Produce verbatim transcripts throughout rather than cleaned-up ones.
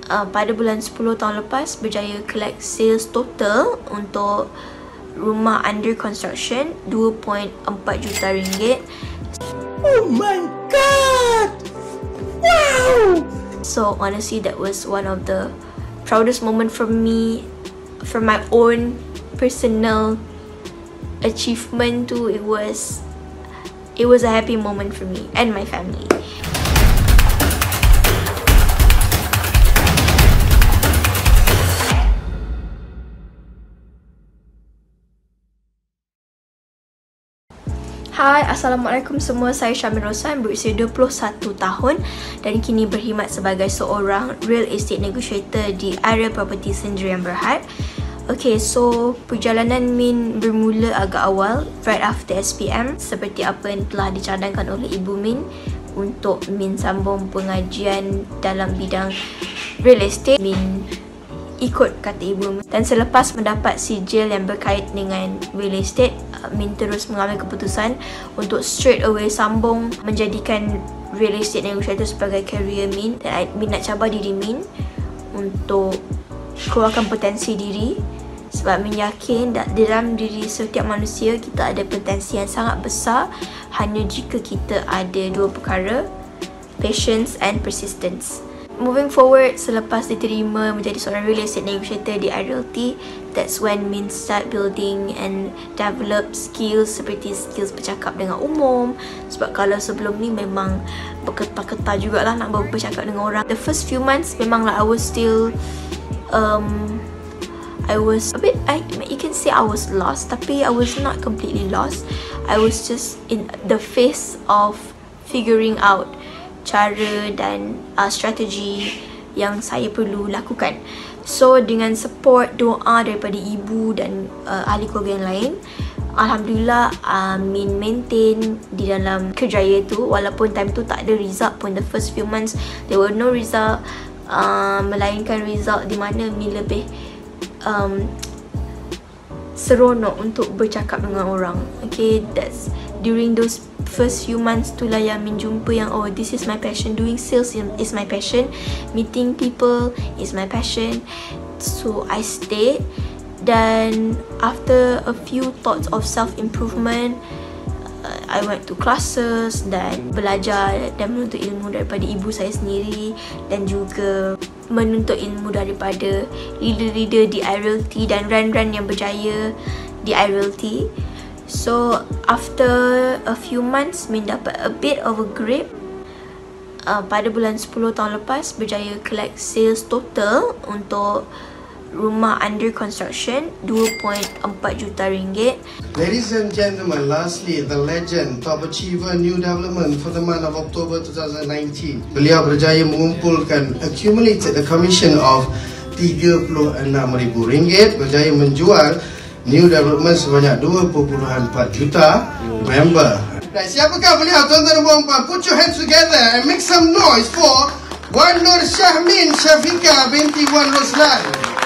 uh, pada bulan sepuluh tahun lepas berjaya collect sales total untuk rumah under construction dua perpuluhan empat juta ringgit. Oh my god! Wow! So honestly, that was one of the proudest moment for me, for my own personal achievement too. It was it was a happy moment for me and my family. Hai, Assalamualaikum semua. Saya Syamil Roslan, berusia dua puluh satu tahun dan kini berkhidmat sebagai seorang real estate negotiator di area property Sendirian Berhad. Okay, so perjalanan Min bermula agak awal, right after S P M, seperti apa yang telah dicadangkan oleh Ibu Min untuk Min sambung pengajian dalam bidang real estate. Min ikut kata Ibu Min, dan selepas mendapat sijil yang berkait dengan real estate, Min terus mengambil keputusan untuk straight away sambung menjadikan real estate negotiator sebagai career Min. Dan Min nak cabar diri Min untuk keluarkan potensi diri, sebab Min yakin dalam diri setiap manusia kita ada potensi yang sangat besar hanya jika kita ada dua perkara, patience and persistence. Moving forward, selepas diterima menjadi seorang real estate negotiator di I Realty, that's when Min start building and develop skills seperti skills bercakap dengan umum. Sebab kalau sebelum ni memang berketar-ketar jugalah nak bercakap dengan orang. The first few months memanglah I was still um, I was a bit, I, you can say I was lost, tapi I was not completely lost. I was just in the phase of figuring out cara dan uh, strategi yang saya perlu lakukan. So dengan support doa daripada ibu dan uh, ahli keluarga yang lain, Alhamdulillah uh, Min maintain di dalam kerjaya tu. Walaupun time tu tak ada result pun, the first few months there were no result, uh, melainkan result di mana Min lebih um, seronok untuk bercakap dengan orang. Okay, that's during those first few months tu lah yang Min jumpa yang oh, this is my passion, doing sales is my passion, meeting people is my passion. So I stayed, dan after a few thoughts of self-improvement, uh, I went to classes dan belajar dan menuntut ilmu daripada ibu saya sendiri, dan juga menuntut ilmu daripada leader-leader di I Realty dan ran-ran yang berjaya di I Realty. So after a few months, Min dapat a bit of a grip. Uh, pada bulan sepuluh tahun lepas berjaya collect sales total untuk rumah under construction dua perpuluhan empat juta ringgit. Ladies and gentlemen, lastly, the legend, top achiever, new development for the month of October two thousand nineteen. Beliau berjaya mengumpulkan accumulated a commission of tiga puluh enam ribu ringgit, berjaya menjual new development sebanyak dua perpuluhan empat juta. Member. Right, siapakah beliau, tuan-tuan dan puan-puan? Put your hands together and make some noise for Wan Nur Syahmin Syafiqah binti Wan Roslan.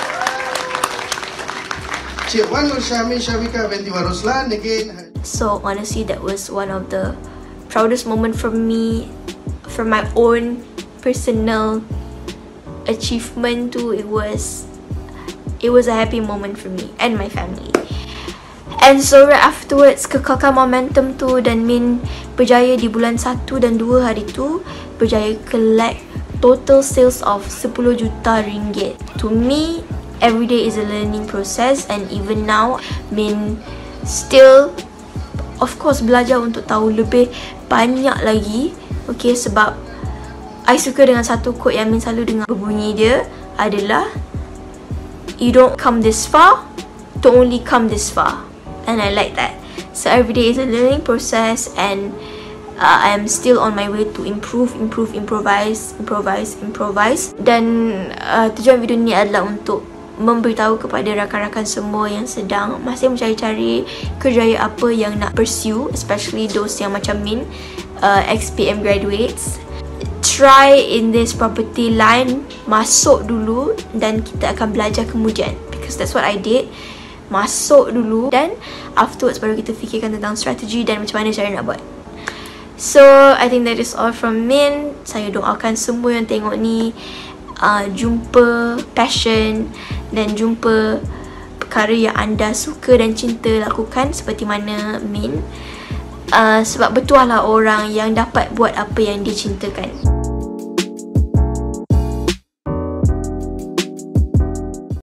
Cik Wan Nur Syahmin Syafiqah binti Wan Roslan again. So honestly, that was one of the proudest moment for me, for my own personal achievement too. It was It was a happy moment for me and my family. And so right afterwards, kekalkan momentum tu, dan Min berjaya di bulan satu dan dua hari tu berjaya collect total sales of sepuluh juta ringgit. To me, every day is a learning process, and even now Min still of course belajar untuk tahu lebih banyak lagi. Okay, sebab I suka dengan satu quote yang Min selalu dengar, berbunyi dia adalah, you don't come this far to only come this far. And I like that. So every day is a learning process, and uh, I'm still on my way to improve, improve, improvise, improvise, improvise. Dan uh, tujuan video ni adalah untuk memberitahu kepada rakan-rakan semua yang sedang masih mencari-cari kerjaya apa yang nak pursue, especially those yang macam Min, uh, X P M graduates. Try in this property line, masuk dulu dan kita akan belajar kemudian, because that's what I did. Masuk dulu dan afterwards baru kita fikirkan tentang strategi dan macam mana cara nak buat. So I think that is all from Min. Saya doakan semua yang tengok ni uh, jumpa passion dan jumpa perkara yang anda suka dan cinta lakukan seperti mana Min. Uh, sebab betul lah orang yang dapat buat apa yang dia cintakan.